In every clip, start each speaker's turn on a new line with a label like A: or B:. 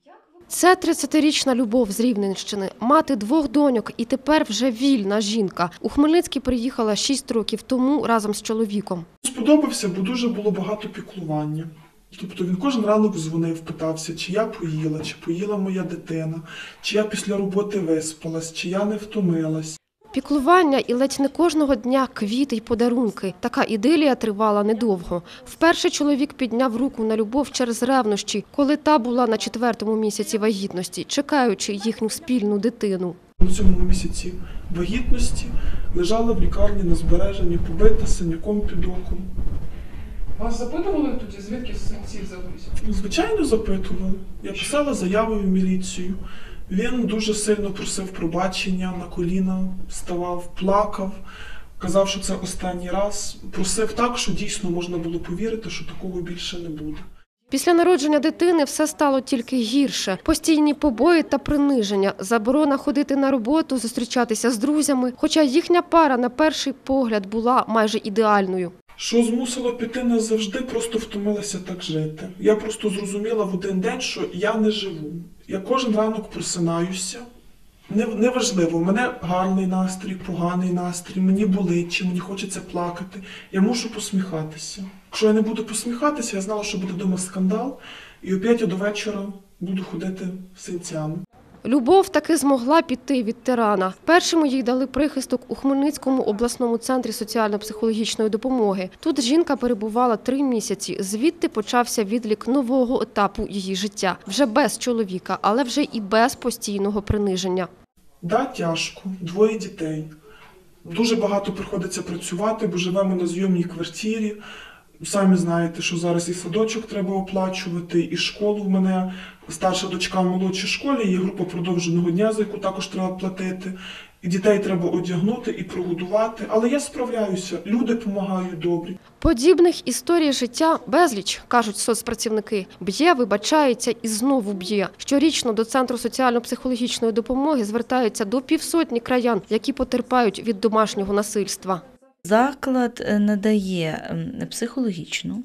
A: Це 30-річна Любов з Рівненщини, мати 2 доньок і тепер вже вільна жінка. У Хмельницький приїхала 6 років тому разом з чоловіком.
B: Сподобався, бо дуже було багато піклування. Тобто він кожен ранок дзвонив, питався, чи я поїла, чи поїла моя дитина, чи я після роботи виспалась, чи я не втомилась.
A: Піклування і ледь не кожного дня квіти й подарунки. Така ідилія тривала недовго. Вперше чоловік підняв руку на Любов через ревнощі, коли та була на 4-му місяці вагітності, чекаючи їхню спільну дитину.
B: На 7-му місяці вагітності лежала в лікарні на збереженні, побита синяком під оком.
C: Вас запитували тоді, звідки синці взялися?
B: Звичайно, запитували. Я писала заяви в міліцію. Він дуже сильно просив пробачення, на коліна ставав, плакав, казав, що це останній раз. Просив так, що дійсно можна було повірити, що такого більше не буде.
A: Після народження дитини все стало тільки гірше. Постійні побої та приниження, заборона ходити на роботу, зустрічатися з друзями. Хоча їхня пара на перший погляд була майже ідеальною.
B: Що змусило піти назавжди, просто втомилася так жити. Я просто зрозуміла в один день, що я не живу. Я кожен ранок просинаюся. Неважливо, в мене гарний настрій, поганий настрій, мені болить, чи мені хочеться плакати. Я мушу посміхатися. Якщо я не буду посміхатися, я знала, що буде вдома скандал, і опять я до вечора буду ходити з синцями.
A: Любов таки змогла піти від тирана. Першому їй дали прихисток у Хмельницькому обласному центрі соціально-психологічної допомоги. Тут жінка перебувала 3 місяці. Звідти почався відлік нового етапу її життя. Вже без чоловіка, але вже і без постійного приниження.
B: Да, тяжко. 2 дітей. Дуже багато приходиться працювати, бо живемо на зйомній квартирі. Самі знаєте, що зараз і садочок треба оплачувати, і школу в мене. Старша дочка в молодшій школі, є група продовженого дня, за яку також треба платити. І дітей треба одягнути і прогодувати. Але я справляюся, люди допомагають добрі.
A: Подібних історій життя безліч, кажуть соцпрацівники. Б'є, вибачається і знову б'є. Щорічно до Центру соціально-психологічної допомоги звертаються до 500 краян, які потерпають від домашнього насильства.
D: Заклад надає психологічну,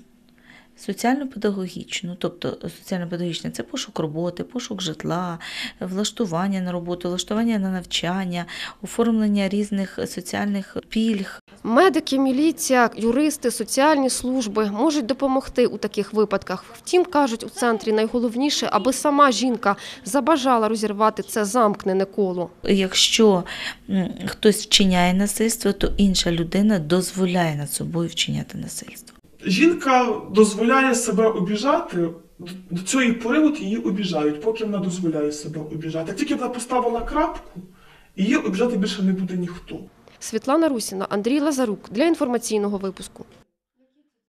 D: соціально-педагогічну, тобто соціально-педагогічне – це пошук роботи, пошук житла, влаштування на роботу, влаштування на навчання, оформлення різних соціальних пільг.
A: Медики, міліція, юристи, соціальні служби можуть допомогти у таких випадках. Втім, кажуть у центрі, найголовніше, аби сама жінка забажала розірвати це замкнене коло.
D: Якщо хтось вчиняє насильство, то інша людина дозволяє над собою вчиняти насильство.
B: Жінка дозволяє себе обіжати, до цієї пори от її обіжають, поки вона дозволяє себе обіжати. Як тільки вона поставила крапку, її обіжати більше не буде ніхто.
A: Світлана Русіна, Андрій Лазарук для інформаційного випуску.